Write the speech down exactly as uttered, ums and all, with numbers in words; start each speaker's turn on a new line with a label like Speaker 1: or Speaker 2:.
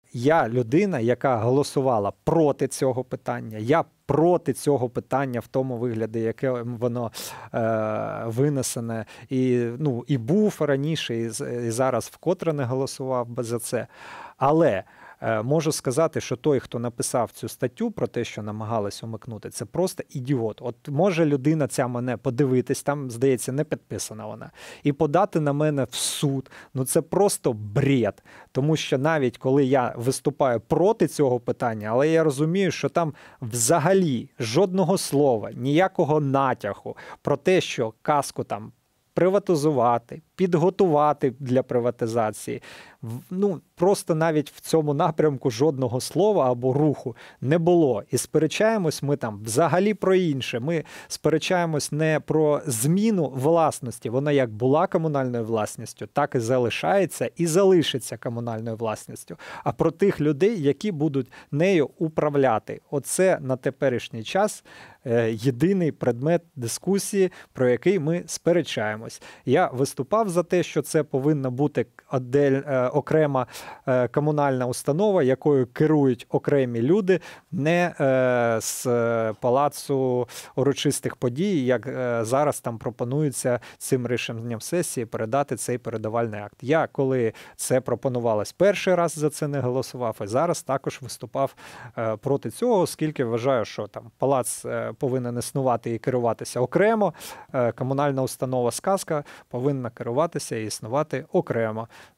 Speaker 1: я людина, яка голосувала проти цього питання. Я проти цього питання в тому вигляді, яке воно е, винесене. І, ну, і був раніше, і, і зараз вкотре не голосував би за це. Але е, можу сказати, що той, хто написав цю статтю про те, що намагалась умикнути, це просто ідіот. От може людина ця мене подивитись, там, здається, не підписана вона, і подати на мене в суд. Ну це просто бред. Тому що навіть коли я виступаю проти цього питання, але я розумію, що там взагалі жодного слова, ніякого натяку про те, що казку там приватизувати, підготувати для приватизації. Ну, просто навіть в цьому напрямку жодного слова або руху не було. І сперечаємось ми там взагалі про інше. Ми сперечаємось не про зміну власності. Вона як була комунальною власністю, так і залишається і залишиться комунальною власністю. А про тих людей, які будуть нею управляти. Оце на теперішній час е, єдиний предмет дискусії, про який ми сперечаємось. Я виступав за те, що це повинна бути одель, е, окрема е, комунальна установа, якою керують окремі люди, не е, з палацу урочистих подій, як е, зараз там пропонується цим рішенням сесії передати цей передавальний акт. Я, коли це пропонувалось перший раз, за це не голосував, і зараз також виступав е, проти цього, оскільки вважаю, що там палац е, повинен існувати і керуватися окремо, е, комунальна установа «Сказка» повинна керуватися і існувати окремо.